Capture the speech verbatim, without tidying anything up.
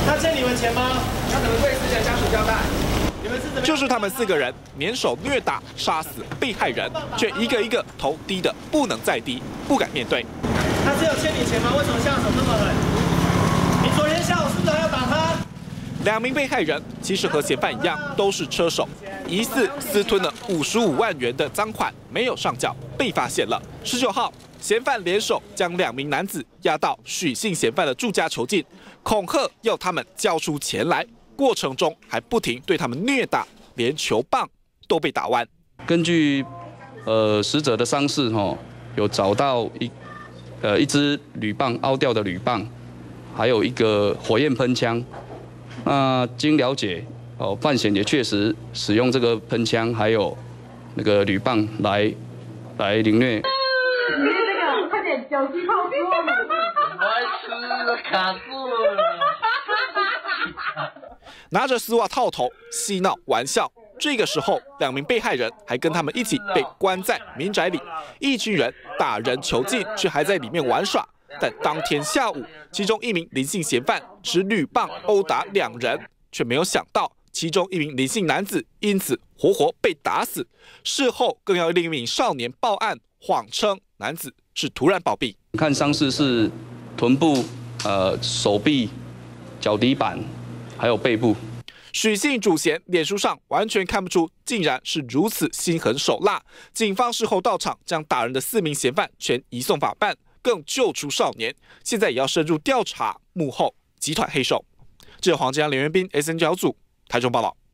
他欠你们钱吗？他怎么对死者家属交代？你们是怎么？ 就是他们四个人联手虐打、杀死被害人，却一个一个头低的不能再低，不敢面对。 他是有欠你钱吗？为什么下手这么狠？你昨天下午是不是还要打他？ 两名被害人其实和嫌犯一样，都是车手，疑似私吞了五十五万元的赃款，没有上缴，被发现了。十九号，嫌犯联手将两名男子押到许姓嫌犯的住家囚禁，恐吓要他们交出钱来。过程中还不停对他们虐打，连球棒都被打弯。 根据呃死者的伤势哈、哦，有找到一呃一支铝棒凹掉的铝棒，还有一个火焰喷枪。那经了解，哦，犯嫌也确实使用这个喷枪还有那个铝棒来来凌虐。 你这个快点酒精泡给我们。我吃卡住了。 拿着丝袜套头嬉闹玩笑。这个时候，两名被害人还跟他们一起被关在民宅里，一群人打人囚禁，却还在里面玩耍。但当天下午，其中一名林姓嫌犯持铝棒殴打两人，却没有想到其中一名林姓男子因此活活被打死。事后更要另一名少年报案，谎称男子是突然暴毙。 看伤势是臀部、呃手臂、脚底板，还有背部。 许姓主嫌脸书上完全看不出，竟然是如此心狠手辣。警方事后到场，将打人的四名嫌犯全移送法办，更救出少年。现在也要深入调查幕后集团黑手。记者黄家、连元斌 S N 九组台中报道。